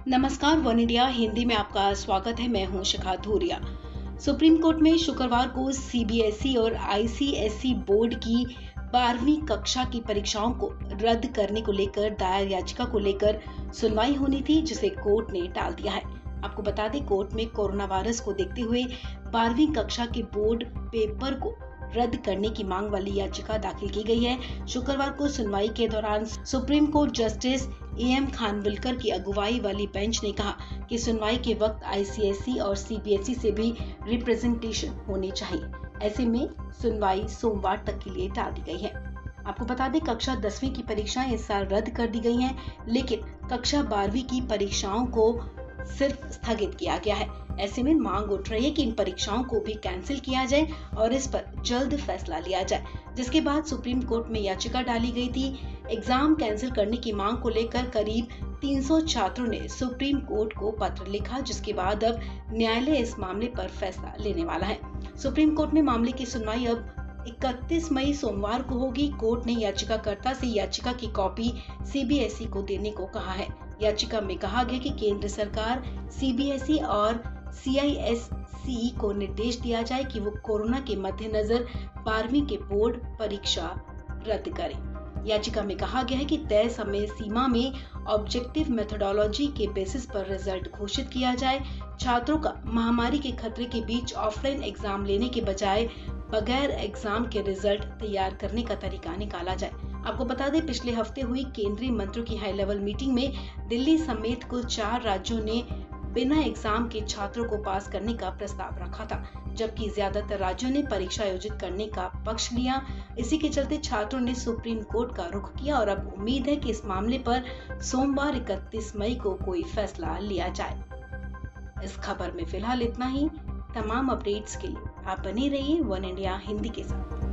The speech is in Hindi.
नमस्कार, वन इंडिया हिंदी में आपका स्वागत है। मैं हूं शिखा धूरिया। सुप्रीम कोर्ट में शुक्रवार को सीबीएसई और आईसीएसई बोर्ड की 12वीं कक्षा की परीक्षाओं को रद्द करने को लेकर दायर याचिका को लेकर सुनवाई होनी थी, जिसे कोर्ट ने टाल दिया है। आपको बता दें, कोर्ट में कोरोना वायरस को देखते हुए 12वीं कक्षा के बोर्ड पेपर को रद्द करने की मांग वाली याचिका दाखिल की गई है। शुक्रवार को सुनवाई के दौरान supreme court justice A M Khanwilkar की अगुवाई वाली बेंच ने कहा कि सुनवाई के वक्त आईसीएसई और सीबीएसई से भी रिप्रेजेंटेशन होनी चाहिए। ऐसे में सुनवाई सोमवार तक के लिए टाल दी गई है। आपको बता दें, कक्षा 10वीं की परीक्षाएं इस साल रद्द कर दी गई हैं, लेकिन कक्षा 12वीं की परीक्षाओं को सिर्फ स्थगित किया गया है। ऐसे में मांग उठ रही है कि इन परीक्षाओं को भी कैंसिल किया जाए और इस पर जल्द फैसला लिया जाए, जिसके बाद सुप्रीम कोर्ट में याचिका डाली गई थी। एग्जाम कैंसिल करने की मांग को लेकर करीब 300 छात्रों ने सुप्रीम कोर्ट को पत्र लिखा, जिसके बाद अब न्यायालय इस मामले पर फैसला लेने वाला है। सुप्रीम कोर्ट ने मामले की सुनवाई अब 31 मई सोमवार को होगी। कोर्ट ने याचिकाकर्ता से याचिका की कॉपी सीबीएसई को देने को कहा है। याचिका में कहा गया कि केंद्र सरकार सीबीएसई और सीआईएससीई को निर्देश दिया जाए कि वो कोरोना के मद्देनजर 12वीं के बोर्ड परीक्षा रद्द करें। याचिका में कहा गया है कि तय समय सीमा में ऑब्जेक्टिव मेथोडोलॉजी के बेसिस पर रिजल्ट घोषित किया जाए। छात्रों का महामारी के खतरे के बीच ऑफलाइन एग्जाम लेने के बजाय बगैर एग्जाम के रिजल्ट तैयार करने का तरीका निकाला जाए। आपको बता दें, पिछले हफ्ते हुई केंद्रीय मंत्रियों की हाई लेवल मीटिंग में दिल्ली समेत कुल 4 राज्यों ने बिना एग्जाम के छात्रों को पास करने का प्रस्ताव रखा था, जबकि ज्यादातर राज्यों ने परीक्षा आयोजित करने का पक्ष लिया। इसी के चलते छात्रों ने सुप्रीम कोर्ट का रुख किया और अब उम्मीद है कि इस मामले पर सोमवार 31 मई को कोई फैसला लिया जाए। इस खबर में फिलहाल इतना ही। तमाम अपडेट्स के लिए आप बने रहिए वन इंडिया हिंदी के साथ।